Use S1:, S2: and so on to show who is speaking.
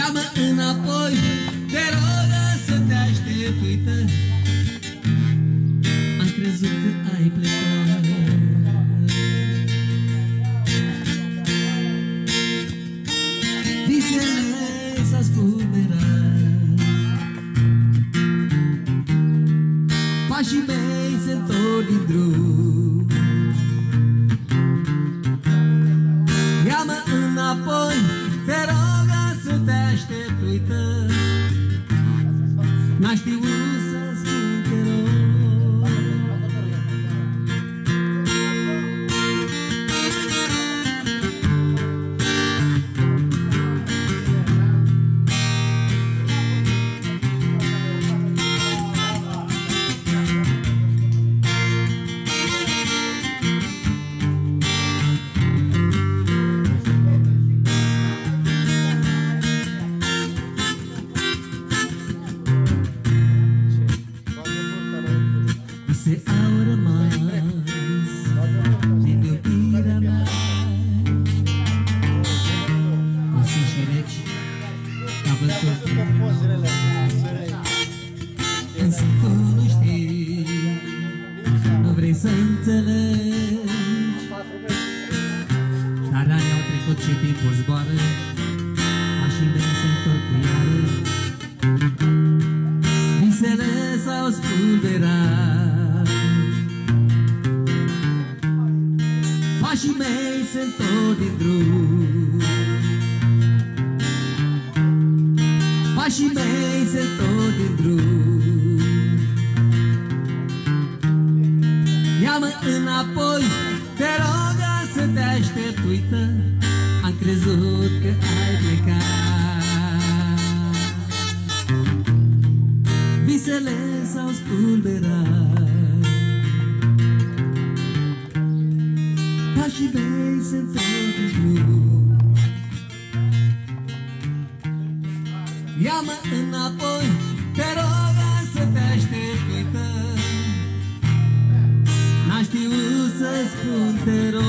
S1: Ia-mă înapoi, te rog să te aștept, uită. Am crezut că ai plecat. Visele s-a spulberat, pașii mei se întorc din drum. Ia-mă înapoi, te rog să te aștept, uită. N-a știut să spun te rog. Se au rămas din iubirea mea, Puțin și reci ca vântul. Însă tu nu știi, nu vrei să înțelegi. Dar ani au trecut și timpul zboară, pașii mei se întorc cu iară. Visele s-au spulberat, pașii mei se întorc din drum. Pașii mei se întorc din drum. Ia-mă înapoi, te rog să te aștept, uită. Am crezut că ai plecat. Visele s-au spulberat, pașii mei se întorc din drum. Ia-mă înapoi, te rog să te aștept, uită. N-a știut să spun te rog.